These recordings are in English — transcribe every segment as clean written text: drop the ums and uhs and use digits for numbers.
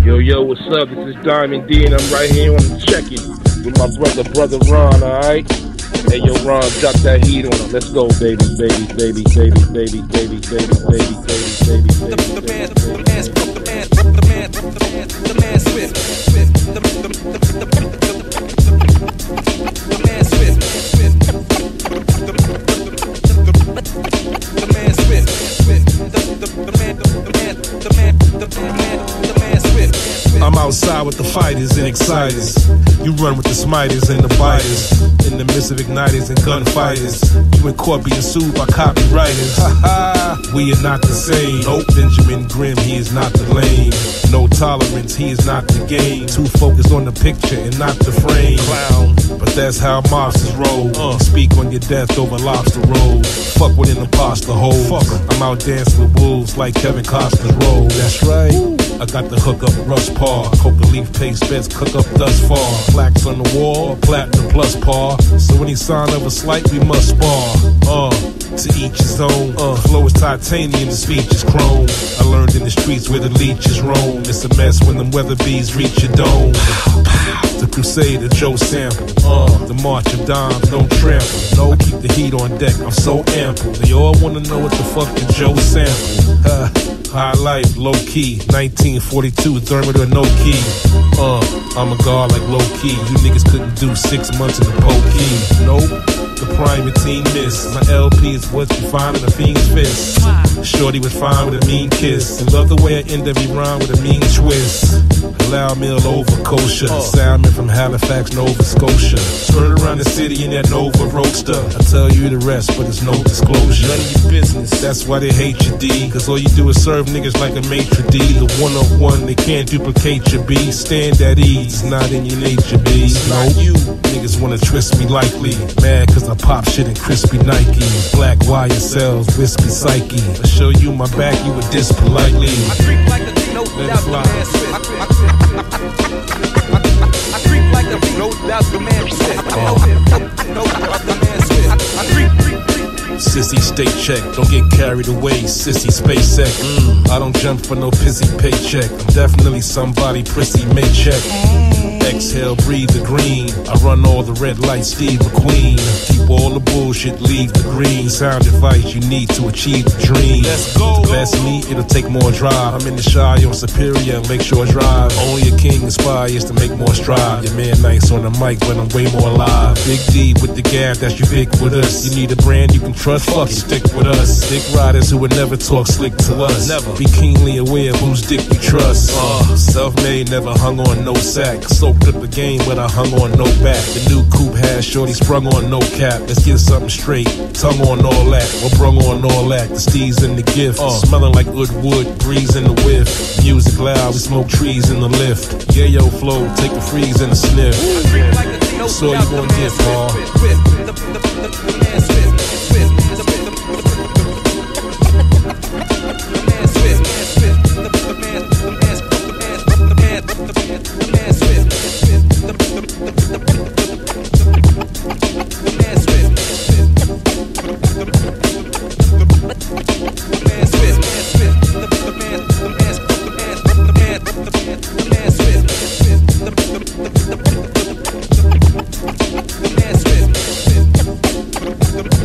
Yo, what's up? This is Diamond D, and I'm right here on the check-in with my brother Ron, alright? Hey, yo, Ron, drop that heat on him. Let's go, baby. I'm outside with the fighters and exciters. You run with the smiters and the biters. In the midst of igniters and gunfighters. You in court being sued by copywriters. We are not the same. Nope. Benjamin Grimm, he is not the lame. No tolerance, he is not the game. Too focused on the picture and not the frame. Clown, but that's how mobsters roll. Speak on your death over lobster roll. Fuck with an imposter hole. I'm out dancing with wolves like Kevin Costner's role. That's right. I got the hook up, Rush Par. Coca leaf paste beds cook up thus far. Plaques on the wall, platinum plus par. So any sign of a slight, we must spar. To each his own. Flow is titanium, the speech is chrome. I learned in the streets where the leeches roam. It's a mess when them weather bees reach your dome. The Crusader, Joe Sample. The March of Dimes, no trample. No, keep the heat on deck, I'm so ample. They all wanna know what the fuck did Joe sample. High life, low key, 1942, thermometer, no key. I'm a guard like low key. You niggas couldn't do 6 months in the pokey. Nope, the prime team miss. My LP is what you find in a fiend's fist. Shorty was fine with a mean kiss. And love the way I end every rhyme with a mean twist. Allow meal over kosher. Salmon from Halifax, Nova Scotia. Turn around the city in that Nova Roadster. I tell you the rest, but it's no disclosure. None of your business, that's why they hate you, D. Cause all you do is serve niggas like a maitre d'. The one-on-one, they can't duplicate your B. Stand at ease, it's not in your nature, B. Nope, you niggas wanna twist me likely. Mad cause I pop shit in crispy Nikes. Black wire cells, wispy psyche. I show you my back, you would diss politely. I creep like the no doubt the man Swift. I creep like the no doubt the man Swift. No doubt the man Swift. I creep. Sissy, stay check, don't get carried away. Sissy, SpaceX. I don't jump for no pissy paycheck. I'm definitely somebody prissy may check. Exhale, breathe the green. I run all the red lights, Steve McQueen. Keep all the bullshit, leave the green. Sound advice you need to achieve the dream. Let's go. To best me, it'll take more drive. I'm in the shy on Superior and Lakeshore Drive. Only a king inspires to make more strive. Your man nice on the mic, but I'm way more live. Big D with the gab, that's ubiquitous. You need a brand you can trust, fuck it, stick with us. Dick riders who would never talk slick to us. Never. Be keenly aware of whose dick you trust. Self-made, never hung on no sack. Soaked up the game, but I hung on no back. The new coupe has shorty sprung on no cap. Let's get something straight, tongue on all that. Or brung on all that, the steez in the gift. Smelling like wood, breeze in the whiff. Music loud, we smoke trees in the lift. Yayo flow, take a freeze and a sniff. That's all you gonna get, Paul. The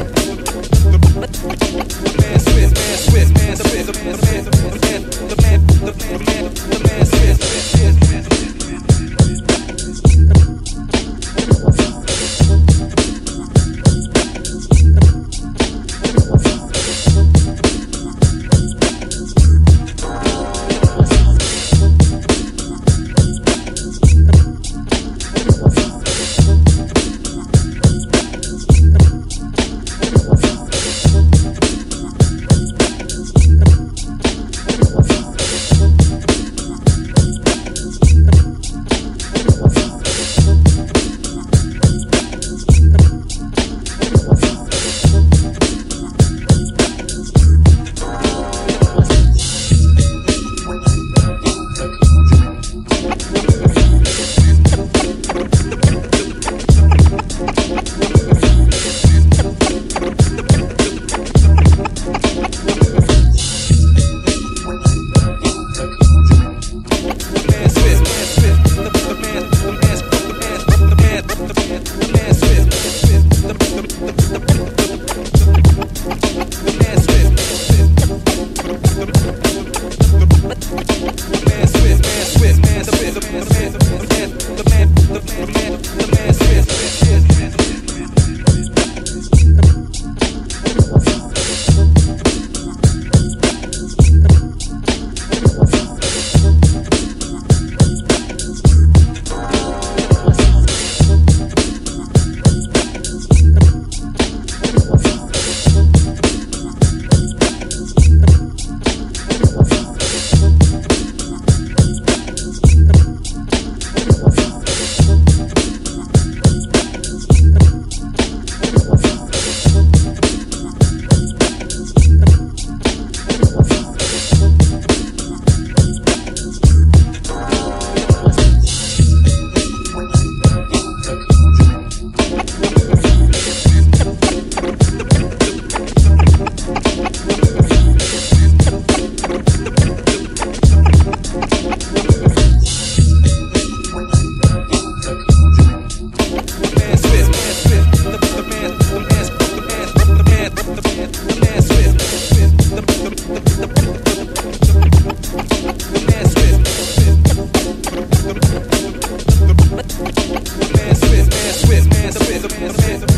Man Swift, man Swift, man Swift, man Swift.